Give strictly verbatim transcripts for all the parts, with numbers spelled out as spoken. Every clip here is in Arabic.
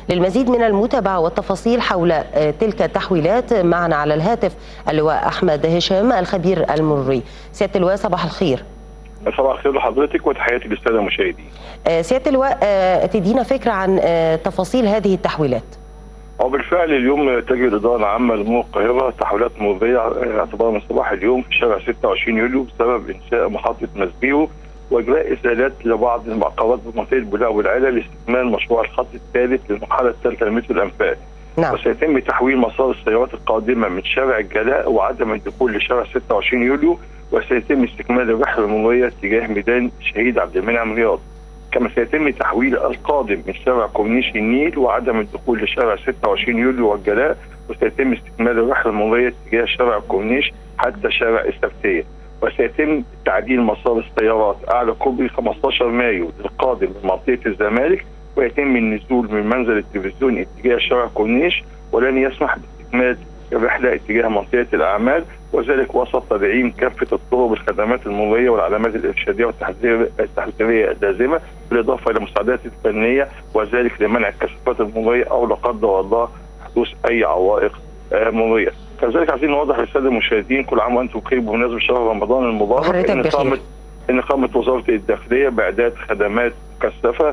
للمزيد من المتابعة والتفاصيل حول تلك التحويلات معنا على الهاتف اللواء أحمد هشام الخبير المروري. سيادة اللواء صباح الخير. صباح الخير لحضرتك وتحياتي للساده المشاهدين. سيادة اللواء تدينا فكرة عن تفاصيل هذه التحويلات. هو بالفعل اليوم تجري الاداره العامه لمرور القاهره تحويلات مروريه اعتبارا من صباح اليوم في شارع ستة وعشرين يوليو بسبب انشاء محطه مسبيرو واجراء ازالات لبعض المعقبات بمنطقه بولاق والعلا لاستكمال مشروع الخط الثالث للمرحله الثالثه لمترو الانفاق. نعم. وسيتم تحويل مسار السيارات القادمه من شارع الجلاء وعدم الدخول لشارع ستة وعشرين يوليو، وسيتم استكمال الرحله المروريه اتجاه ميدان الشهيد عبد المنعم رياض. كما سيتم تحويل القادم من شارع كورنيش النيل وعدم الدخول لشارع ستة وعشرين يوليو والجلاء، وسيتم استكمال الرحله المروريه اتجاه شارع كورنيش حتى شارع السبتيه. وسيتم تعديل مسار السيارات اعلى كوبري خمستاشر مايو للقادم من منطقه الزمالك، ويتم النزول من منزل التلفزيون اتجاه شارع كورنيش، ولن يسمح باستكمال الرحله اتجاه منطقه الاعمال، وذلك وسط تدعيم كافه الطرق بالخدمات المروريه والعلامات الارشاديه والتحذيريه اللازمه، بالاضافه الى المساعدات الفنيه، وذلك لمنع الكثافات المروريه او لا قدر الله حدوث اي عوائق مروريه. كذلك عايزين نوضح للساده المشاهدين كل عام وانتم بخير بمناسبه شهر رمضان المبارك ان قامت ان قامت وزاره الداخليه باعداد خدمات مكثفه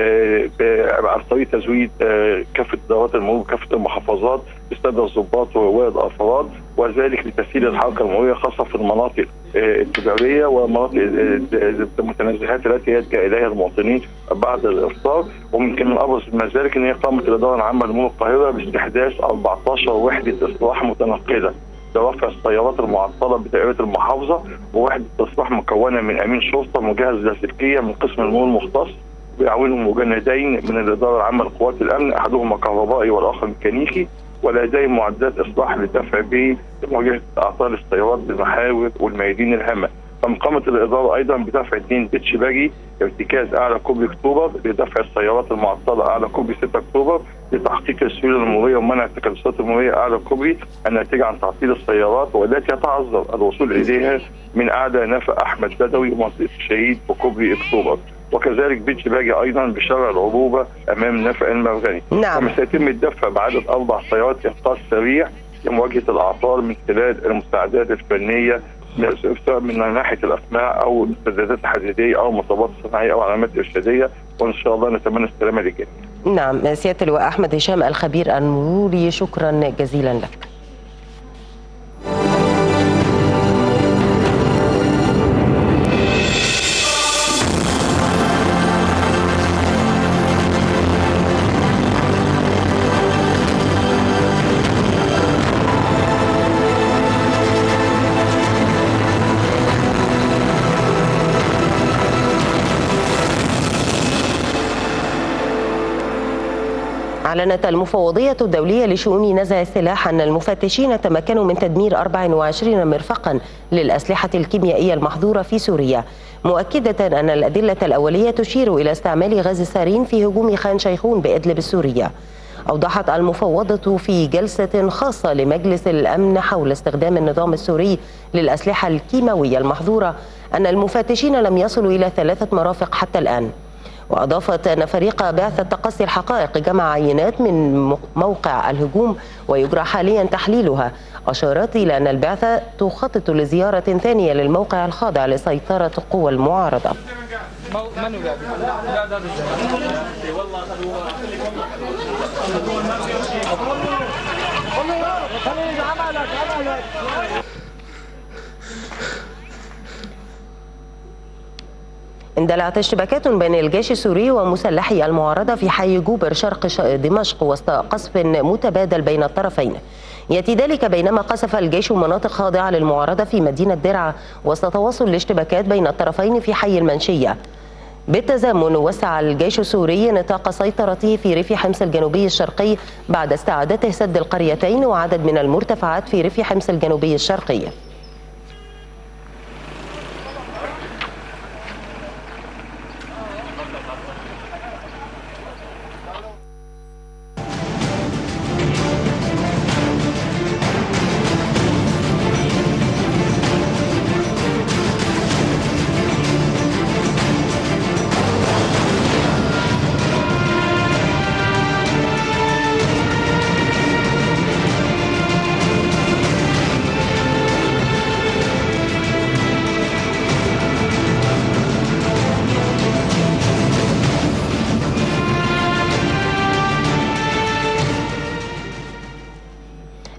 عن طريق تزويد كافه ادارات المرور بكافه المحافظات بالساده الضباط ورواد الافراد، وذلك لتسهيل الحركه المروريه خاصه في المناطق التجاريه ومناطق المتنزهات التي يلجا اليها المواطنين بعد الافطار. وممكن من ابرز ما ذلك ان هي قامت الاداره العامه لمرور القاهره باستحداث أربعتاشر وحده اصلاح متنقله لرفع السيارات المعطله بدائره المحافظه، ووحده اصلاح مكونه من امين شرطه مجهز لاسلكيه من قسم المرور المختص ويعاونهم مجندين من الاداره العامه لقوات الامن، احدهما كهربائي والاخر ميكانيكي، ولديهم معدات اصلاح لدفع به لمواجهه اعطال السيارات بالمحاور والميادين الهامه. كما قامت الاداره ايضا بدفع اثنين بيتش باجي ارتكاز اعلى كوبري اكتوبر لدفع السيارات المعطله اعلى كوبري ستة اكتوبر لتحقيق السيوله المروريه ومنع التكدسات المروريه اعلى كوبري الناتجه عن تعطيل السيارات والتي يتعذر الوصول اليها من اعلى نفق احمد بدوي ومنطقه الشهيد وكوبري اكتوبر. وكذلك بيتش باجي ايضا بشارع العروبه امام نفق المرغني. نعم. كما سيتم الدفع بعدد اربع سيارات انقاذ سريع لمواجهه الاعطال من خلال المساعدات الفنيه سواء من ناحيه الاقماع او السدادات الحديديه او المطبات الصناعيه او علامات ارشاديه، وان شاء الله نتمنى السلامه للجميع. نعم سياده اللواء احمد هشام الخبير المروري، شكرا جزيلا لك. أعلنت المفوضية الدولية لشؤون نزع السلاح أن المفتشين تمكنوا من تدمير أربعة وعشرين مرفقا للأسلحة الكيميائية المحظورة في سوريا، مؤكدة أن الأدلة الأولية تشير إلى استعمال غاز السارين في هجوم خان شيخون بإدلب السورية. أوضحت المفوضة في جلسة خاصة لمجلس الأمن حول استخدام النظام السوري للأسلحة الكيماوية المحظورة أن المفتشين لم يصلوا إلى ثلاثة مرافق حتى الآن. وأضافت أن فريق بعثة تقصي الحقائق جمع عينات من موقع الهجوم ويجرى حاليا تحليلها. أشارت إلى أن البعثة تخطط لزيارة ثانية للموقع الخاضع لسيطرة قوى المعارضة. اندلعت اشتباكات بين الجيش السوري ومسلحي المعارضة في حي جوبر شرق دمشق وسط قصف متبادل بين الطرفين. يأتي ذلك بينما قصف الجيش مناطق خاضعة للمعارضة في مدينة درعا وسط تواصل الاشتباكات بين الطرفين في حي المنشية. بالتزامن وسع الجيش السوري نطاق سيطرته في ريف حمص الجنوبي الشرقي بعد استعادته سد القريتين وعدد من المرتفعات في ريف حمص الجنوبي الشرقي.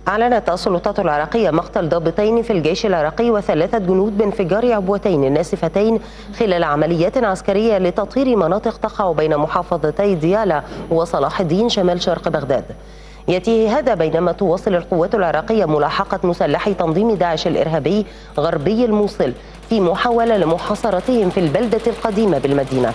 أعلنت السلطات العراقية مقتل ضابطين في الجيش العراقي وثلاثة جنود بانفجار عبوتين ناسفتين خلال عمليات عسكرية لتطهير مناطق تقع بين محافظتي ديالى وصلاح الدين شمال شرق بغداد. يأتي هذا بينما تواصل القوات العراقية ملاحقة مسلحي تنظيم داعش الإرهابي غربي الموصل في محاولة لمحاصرتهم في البلدة القديمة بالمدينة.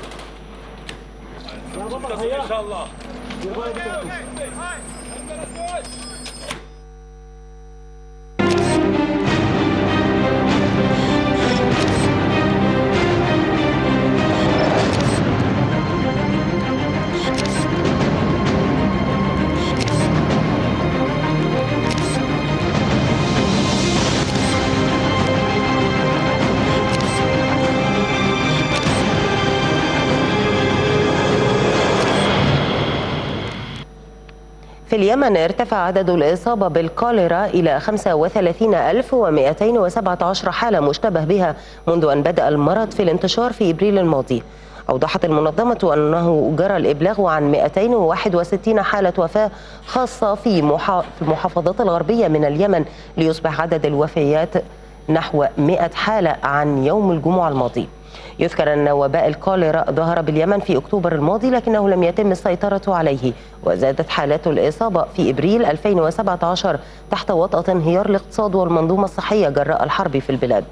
في اليمن ارتفع عدد الإصابة بالكوليرا إلى خمسة وثلاثين ألف ومئتين وسبعة عشر حالة مشتبه بها منذ أن بدأ المرض في الانتشار في إبريل الماضي. أوضحت المنظمة أنه جرى الإبلاغ عن مئتين وواحد وستين حالة وفاة خاصة في المحافظات الغربية من اليمن، ليصبح عدد الوفيات نحو مئة حالة عن يوم الجمعة الماضي. يذكر أن وباء الكوليرا ظهر باليمن في أكتوبر الماضي لكنه لم يتم السيطرة عليه، وزادت حالات الإصابة في إبريل ألفين وسبعة عشر تحت وطأة انهيار الاقتصاد والمنظومة الصحية جراء الحرب في البلاد.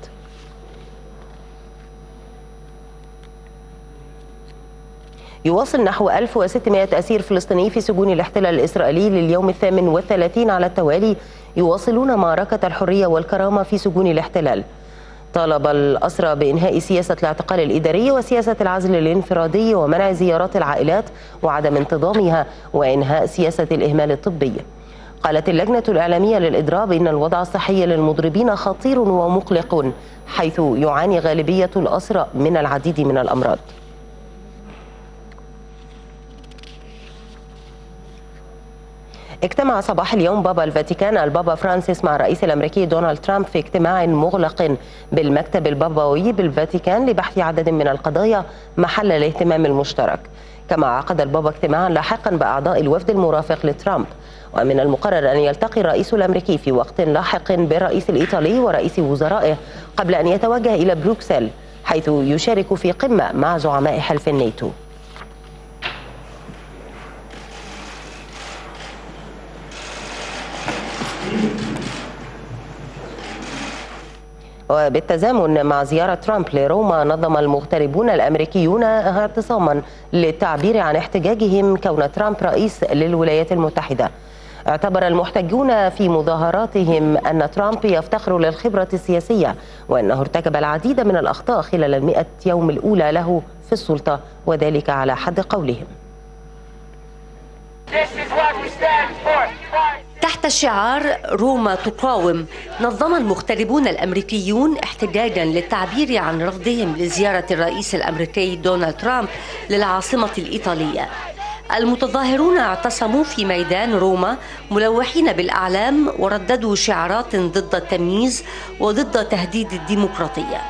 يواصل نحو ألف وستمئة أسير فلسطيني في سجون الاحتلال الإسرائيلي لليوم الثامن والثلاثين على التوالي يواصلون معركة الحرية والكرامة في سجون الاحتلال. طالب الأسرى بإنهاء سياسة الاعتقال الإداري وسياسة العزل الانفرادي ومنع زيارات العائلات وعدم انتظامها وإنهاء سياسة الإهمال الطبي. قالت اللجنة الإعلامية للإضراب إن الوضع الصحي للمضربين خطير ومقلق، حيث يعاني غالبية الأسرى من العديد من الأمراض. اجتمع صباح اليوم بابا الفاتيكان البابا فرانسيس مع الرئيس الأمريكي دونالد ترامب في اجتماع مغلق بالمكتب البابوي بالفاتيكان لبحث عدد من القضايا محل الاهتمام المشترك. كما عقد البابا اجتماعا لاحقا بأعضاء الوفد المرافق لترامب. ومن المقرر أن يلتقي الرئيس الأمريكي في وقت لاحق بالرئيس الإيطالي ورئيس وزرائه قبل أن يتوجه إلى بروكسل، حيث يشارك في قمة مع زعماء حلف الناتو. وبالتزامن مع زيارة ترامب لروما، نظم المغتربون الأمريكيون اعتصاما للتعبير عن احتجاجهم كون ترامب رئيس للولايات المتحدة. اعتبر المحتجون في مظاهراتهم أن ترامب يفتخر للخبرة السياسية وأنه ارتكب العديد من الأخطاء خلال المئة يوم الأولى له في السلطة، وذلك على حد قولهم. تحت شعار روما تقاوم، نظم المغتربون الأمريكيون احتجاجا للتعبير عن رفضهم لزيارة الرئيس الأمريكي دونالد ترامب للعاصمة الإيطالية. المتظاهرون اعتصموا في ميدان روما ملوحين بالأعلام ورددوا شعارات ضد التمييز وضد تهديد الديمقراطية.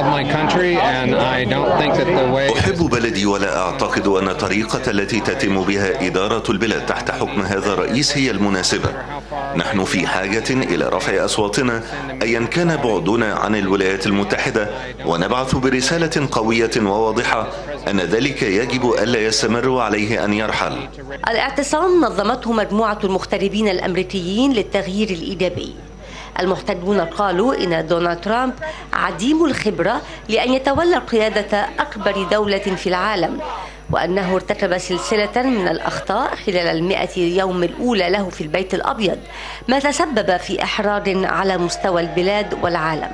أحب بلدي ولا أعتقد أن الطريقة التي تتم بها إدارة البلاد تحت حكم هذا الرئيس هي المناسبة. نحن في حاجة إلى رفع أصواتنا أيا كان بعدنا عن الولايات المتحدة، ونبعث برسالة قوية وواضحة أن ذلك يجب ألا يستمر وعليه أن يرحل. الاعتصام نظمته مجموعة المغتربين الأمريكيين للتغيير الإيجابي. المحتجون قالوا إن دونالد ترامب عديم الخبرة لأن يتولى قيادة أكبر دولة في العالم، وأنه ارتكب سلسلة من الأخطاء خلال المئة يوم الأولى له في البيت الأبيض، ما تسبب في إحراج على مستوى البلاد والعالم.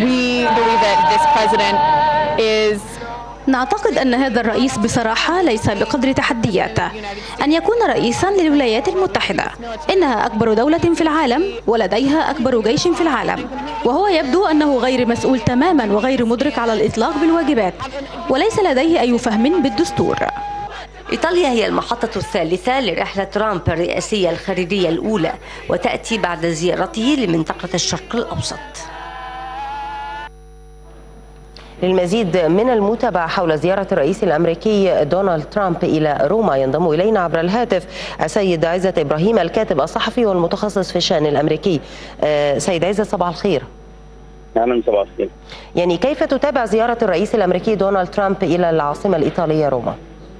نعتقد أن هذا الرئيس بصراحة ليس بقدر تحدياته أن يكون رئيسا للولايات المتحدة. إنها أكبر دولة في العالم ولديها أكبر جيش في العالم، وهو يبدو أنه غير مسؤول تماما وغير مدرك على الإطلاق بالواجبات، وليس لديه أي فهم بالدستور. إيطاليا هي المحطة الثالثة لرحلة ترامب الرئاسية الخارجية الأولى، وتأتي بعد زيارته لمنطقة الشرق الأوسط. للمزيد من المتابعة حول زيارة الرئيس الأمريكي دونالد ترامب إلى روما ينضم إلينا عبر الهاتف السيد عزت إبراهيم الكاتب الصحفي والمتخصص في الشأن الأمريكي. سيد عزت، صباح الخير. أهلا، صباح الخير. يعني كيف تتابع زيارة الرئيس الأمريكي دونالد ترامب إلى العاصمة الإيطالية روما؟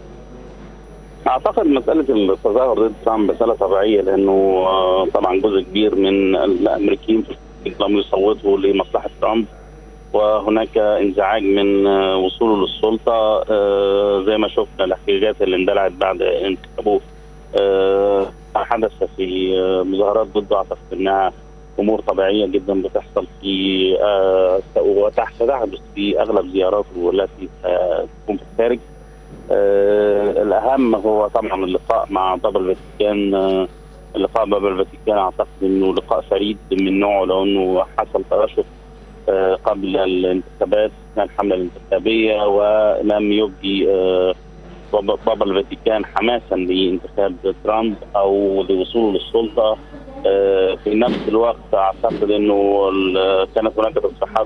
أعتقد مسألة التظاهر ضد ترامب مسألة طبيعية، لأنه طبعا جزء كبير من الأمريكيين لم يصوتوا لمصلحة ترامب، وهناك انزعاج من وصوله للسلطة زي ما شفنا الاحتجاجات اللي اندلعت بعد انتخابه. حدث في مظاهرات ضده، أعتقد أنها أمور طبيعية جدا بتحصل في وتحت تحدث في أغلب زياراته التي تكون في الخارج. الأهم هو طبعا اللقاء مع بابا الفاتيكان. اللقاء بابا الفاتيكان أعتقد أنه لقاء فريد من نوعه، لأنه حصل تراشف قبل الانتخابات، كان الحملة الانتخابية، ولم يبدي بابا الفاتيكان حماسا لانتخاب ترامب أو لوصوله للسلطة. في نفس الوقت أعتقد أنه كانت هناك تصريحات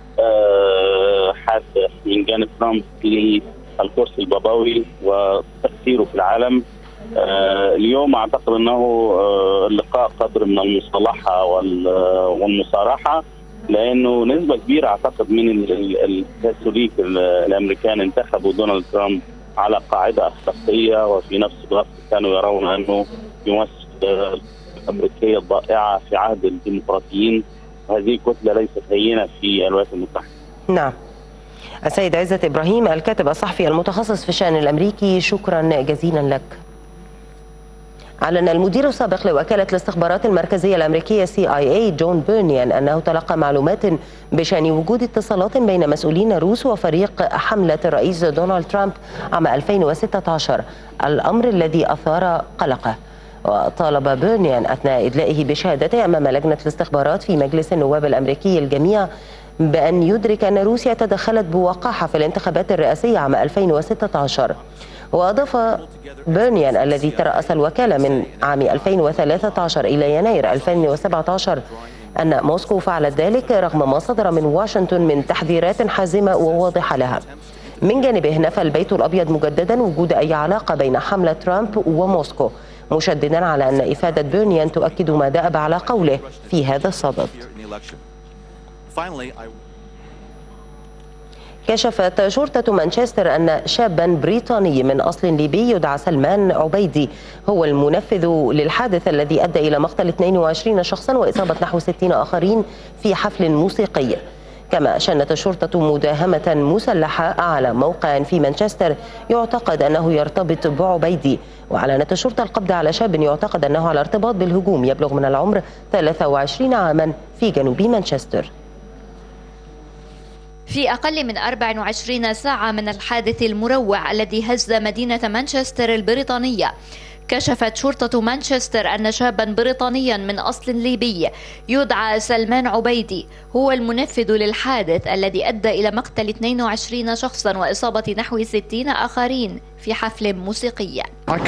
حادة من جانب ترامب للكرسي البابوي وتأثيره في العالم. اليوم أعتقد أنه اللقاء قدر من المصالحة والمصارحة، لأنه نسبة كبيرة أعتقد من الكاثوليك الأمريكان انتخبوا دونالد ترامب على قاعدة أخلاقية، وفي نفس الوقت كانوا يرون أنه يمثل الأمريكية الضائعة في عهد الديمقراطيين، وهذه كتلة ليست هينة في الولايات المتحدة. نعم. السيد عزت إبراهيم الكاتب الصحفي المتخصص في الشأن الأمريكي، شكرا جزيلا لك. أعلن المدير السابق لوكالة الاستخبارات المركزية الأمريكية سي آي إيه جون بيرنيان أنه تلقى معلومات بشأن وجود اتصالات بين مسؤولين روس وفريق حملة الرئيس دونالد ترامب عام ألفين وستة عشر، الأمر الذي أثار قلقه. وطالب بيرنيان أثناء إدلائه بشهادته أمام لجنة الاستخبارات في مجلس النواب الأمريكي الجميع بأن يدرك أن روسيا تدخلت بوقاحة في الانتخابات الرئاسية عام ألفين وستة عشر. وأضاف بيرنيان الذي ترأس الوكالة من عام ألفين وثلاثة عشر إلى يناير ألفين وسبعة عشر أن موسكو فعلت ذلك رغم ما صدر من واشنطن من تحذيرات حازمة وواضحة لها. من جانبه نفى البيت الأبيض مجددا وجود أي علاقة بين حملة ترامب وموسكو، مشددا على أن إفادة بيرنيان تؤكد ما دأب على قوله في هذا الصدد. كشفت شرطة مانشستر أن شابا بريطاني من أصل ليبي يدعى سلمان عبيدي هو المنفذ للحادث الذي أدى إلى مقتل اثنين وعشرين شخصا وإصابة نحو ستين آخرين في حفل موسيقي. كما شنت الشرطة مداهمة مسلحة على موقع في مانشستر يعتقد أنه يرتبط بعبيدي، وأعلنت الشرطة القبض على شاب يعتقد أنه على ارتباط بالهجوم يبلغ من العمر ثلاثة وعشرين عاما في جنوب مانشستر. في أقل من أربع وعشرين ساعة من الحادث المروع الذي هز مدينة مانشستر البريطانية، كشفت شرطة مانشستر أن شابا بريطانيا من أصل ليبي يدعى سلمان عبيدي هو المنفذ للحادث الذي أدى إلى مقتل اثنين وعشرين شخصا وإصابة نحو ستين آخرين في حفل موسيقي.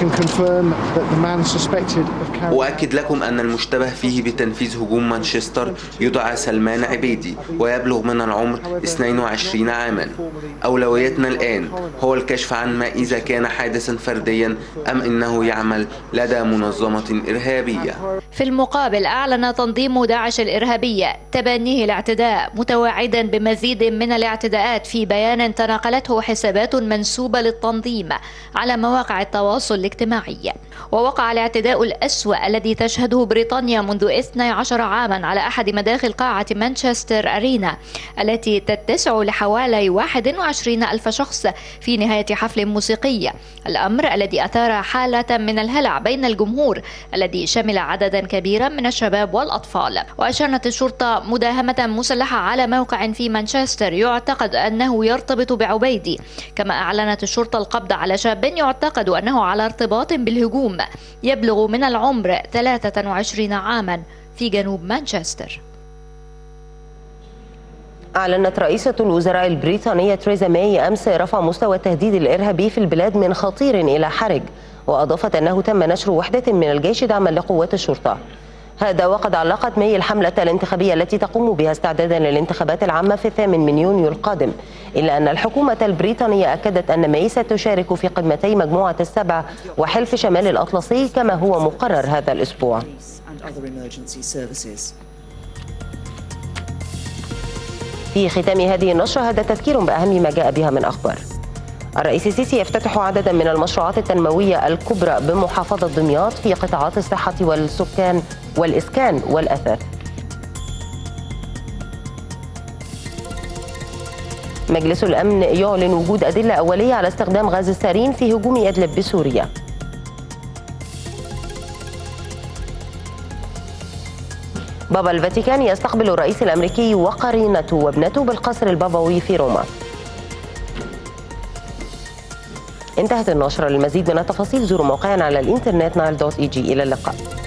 أؤكد لكم أن المشتبه فيه بتنفيذ هجوم مانشستر يدعى سلمان عبيدي ويبلغ من العمر اثنين وعشرين عاما. أولويتنا الآن هو الكشف عن ما إذا كان حادثا فرديا أم إنه يعمل لدى منظمة إرهابية. في المقابل أعلن تنظيم داعش الإرهابية تبنيه الاعتداء، متوعدا بمزيد من الاعتداءات في بيان تناقلته حسابات منسوبة للتنظيم على مواقع التواصل الاجتماعي. ووقع الاعتداء الأسوأ الذي تشهده بريطانيا منذ اثني عشر عاما على أحد مداخل قاعة مانشستر أرينا التي تتسع لحوالي واحد وعشرين ألف شخص في نهاية حفل موسيقي، الأمر الذي أثار حالة من الهلع بين الجمهور الذي شمل عددا كبيرا من الشباب والأطفال. وأشارت الشرطة مداهمة مسلحة على موقع في مانشستر يعتقد أنه يرتبط بعبيدي. كما أعلنت الشرطة القبض على شاب يعتقد أنه على ارتباط بالهجوم يبلغ من العمر ثلاثة وعشرين عاما في جنوب مانشستر. أعلنت رئيسة الوزراء البريطانية تريزا ماي أمس رفع مستوى التهديد الإرهابي في البلاد من خطير إلى حرج، وأضافت أنه تم نشر وحدة من الجيش دعما لقوات الشرطة. هذا وقد علقت ماي الحملة الانتخابية التي تقوم بها استعدادا للانتخابات العامة في الثامن من يونيو القادم، إلا أن الحكومة البريطانية أكدت أن ماي ستشارك في قمتي مجموعة السبع وحلف شمال الأطلسي كما هو مقرر هذا الأسبوع. في ختام هذه النشرة هذا تذكير بأهم ما جاء بها من أخبار. الرئيس السيسي يفتتح عددا من المشروعات التنموية الكبرى بمحافظة دمياط في قطاعات الصحة والسكان والإسكان والأثاث. مجلس الأمن يعلن وجود أدلة أولية على استخدام غاز السارين في هجوم إدلب بسوريا. بابا الفاتيكان يستقبل الرئيس الأمريكي وقرينته وابنته بالقصر البابوي في روما. انتهت النشرة. للمزيد من التفاصيل زوروا موقعنا على الإنترنت نايل دوت إي جي. إلى اللقاء.